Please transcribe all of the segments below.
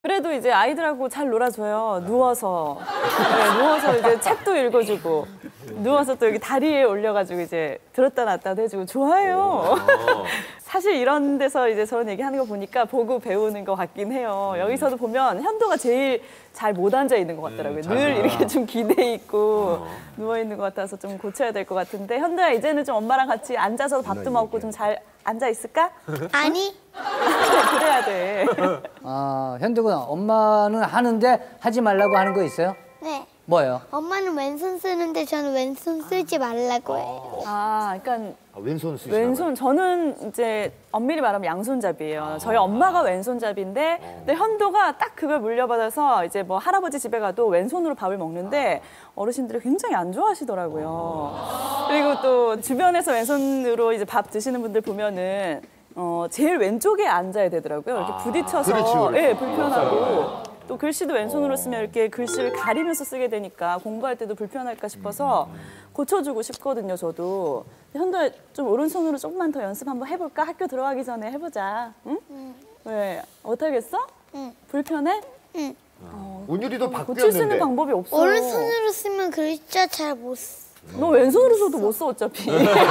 그래도 이제 아이들하고 잘 놀아줘요. 누워서. 네, 누워서 이제 책도 읽어주고. 누워서 또 여기 다리에 올려가지고 이제 들었다 놨다도 해주고 좋아해요. 사실 이런 데서 이제 저런 얘기하는 거 보니까 보고 배우는 것 같긴 해요. 여기서도 보면 현도가 제일 잘 못 앉아 있는 것 같더라고요. 늘 이렇게 좀 기대 있고 누워 있는 것 같아서 좀 고쳐야 될 것 같은데 현도야 이제는 좀 엄마랑 같이 앉아서 밥도 먹고 좀 잘 앉아 있을까? 아니. 그래야 돼. 아, 현두가 엄마는 하는데 하지 말라고 하는 거 있어요? 네. 뭐예요? 엄마는 왼손 쓰는데 저는 왼손 쓰지 말라고 해요. 아, 그러니까 왼손 쓰시나 왼손 저는 이제 엄밀히 말하면 양손잡이에요. 저희 엄마가 왼손잡이인데 근데 현도가 딱 그걸 물려받아서 이제 뭐 할아버지 집에 가도 왼손으로 밥을 먹는데 어르신들이 굉장히 안 좋아하시더라고요. 그리고 또 주변에서 왼손으로 이제 밥 드시는 분들 보면은 제일 왼쪽에 앉아야 되더라고요. 이렇게 부딪혀서 그렇지. 예, 불편하고. 또 글씨도 왼손으로 쓰면 이렇게 글씨를 가리면서 쓰게 되니까 공부할 때도 불편할까 싶어서 고쳐주고 싶거든요, 저도. 현도야, 좀 오른손으로 조금만 더 연습 한번 해볼까? 학교 들어가기 전에 해보자. 응? 왜? 못하겠어? 응. 불편해? 응. 운율이도 고칠 수 있는 바뀌었는데. 방법이 없어. 오른손으로 쓰면 글자 잘 못 써. 너 왼손으로 써도 못 써, 어차피.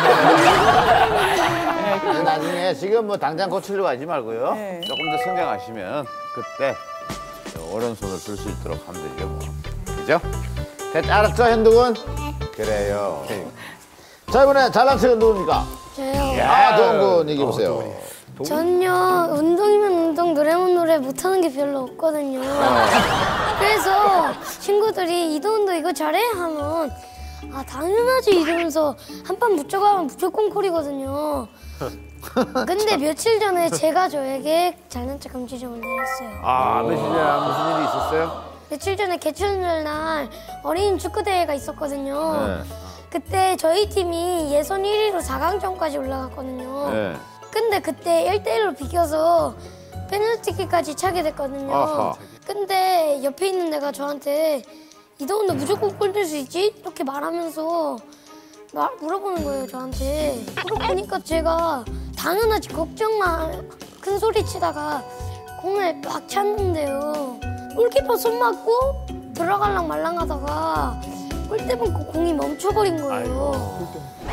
나중에 지금 뭐 당장 고치려고 하지 말고요. 네. 조금 더 성장하시면 그때 오른손을 쓸 수 있도록 하면 되죠. 뭐. 그죠? 알았죠, 현두군? 그래요. 자, 이번에 잘난 척은 누굽니까? 저요. 도훈군 얘기해보세요. 전요 운동이면 운동, 노래면 노래 못하는 게 별로 없거든요. 그래서 친구들이 이도훈도 이거 잘해? 하면 아 당연하지 이러면서 한 판 붙여가면 무조건 콜이거든요. 근데 며칠 전에 제가 저에게 잘난 척 금지령을 내렸어요. 며칠 전에 무슨 일이 있었어요? 며칠 전에 개천절 날 어린이 축구대회가 있었거든요. 네. 그때 저희 팀이 예선 1위로 4강전까지 올라갔거든요. 네. 근데 그때 1대1로 비겨서 페널티킥까지 차게 됐거든요. 아하. 근데 옆에 있는 애가 저한테 이도훈 너 무조건 골 넣을 수 있지? 이렇게 말하면서 물어보는 거예요, 저한테. 물어보니까 제가 당연하지 걱정만 큰 소리 치다가 공을 막 찼는데요. 골키퍼 손 맞고 들어갈랑 말랑 하다가 골대 받고 공이 멈춰버린 거예요.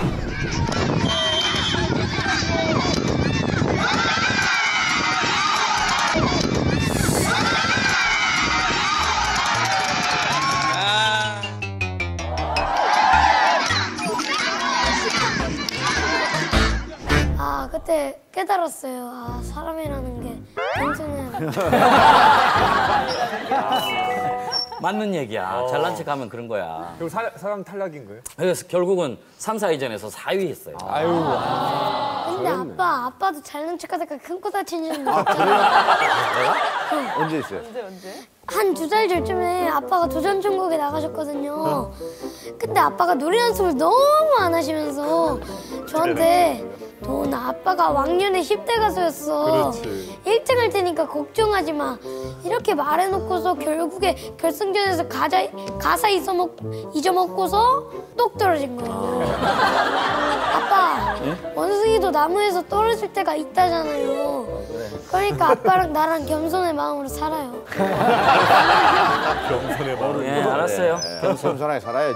그때 깨달았어요. 아, 사람이라는 게 단순해. 맞는 얘기야. 잘난 척 하면 그런 거야. 그럼 사람 탈락인 거예요? 그래서 결국은 3, 4위전에서 4위 했어요. 근데 아빠도 잘난 척하다가 큰 코 다치는 거 언제 있어요? 언제? 한 2달 전쯤에 아빠가 도전 전국에 나가셨거든요. 근데 아빠가 노래 연습을 너무 안 하시면서 저한테 너 아빠가 왕년에 10대 가수였어. 1등 할 테니까 걱정하지 마. 이렇게 말해놓고서 결국에 결승전에서 가사 잊어먹고서 똑 떨어진 거예요. 아빠, 원숭이도 나무에서 떨어질 때가 있다잖아요. 그러니까 아빠랑 나랑 겸손의 마음으로 살아요. 겸손의 마음. 예, 알았어요. 겸손하게 살아야죠.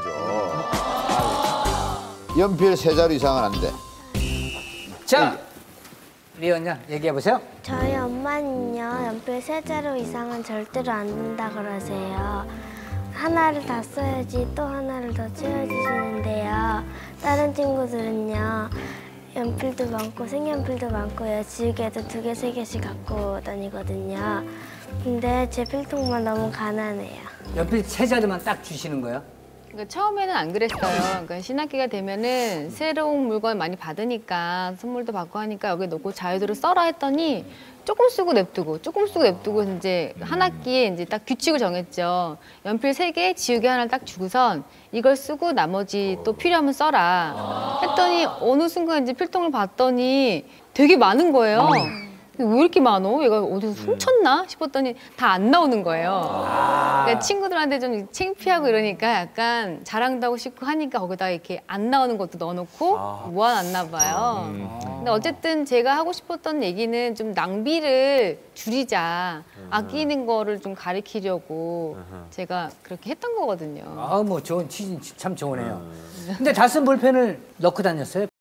연필 3자루 이상은 안 돼. 자, 리언 양 얘기해보세요. 저희 엄마는요, 연필 3자루 이상은 절대로 안 된다 그러세요. 하나를 다 써야지 또 하나를 더 채워주시는데요. 다른 친구들은요, 연필도 많고 색연필도 많고요. 지우개도 2개, 3개씩 갖고 다니거든요. 근데 제 필통만 너무 가난해요. 연필 3자루만 딱 주시는 거예요? 그러니까 처음에는 안 그랬어요. 그러니까 신학기가 되면은 새로운 물건 많이 받으니까 선물도 받고 하니까 여기 놓고 자유대로 써라 했더니 조금 쓰고 냅두고 조금 쓰고 냅두고 이제 한 학기에 이제 딱 규칙을 정했죠. 연필 3개, 지우개 하나를 딱 주고선 이걸 쓰고 나머지 또 필요하면 써라 했더니 어느 순간 이제 필통을 봤더니 되게 많은 거예요. 왜 이렇게 많어? 얘가 어디서 훔쳤나 싶었더니 다 안 나오는 거예요. 그러니까 친구들한테 좀 창피하고 이러니까 약간 자랑도 하고 싶고 하니까 거기다 이렇게 안 나오는 것도 넣어놓고 모아놨나 봐요. 근데 어쨌든 제가 하고 싶었던 얘기는 좀 낭비를 줄이자, 아끼는 거를 좀 가리키려고 제가 그렇게 했던 거거든요. 뭐 좋은 취지 참 좋으네요. 근데 다 쓴 볼펜을 넣고 다녔어요?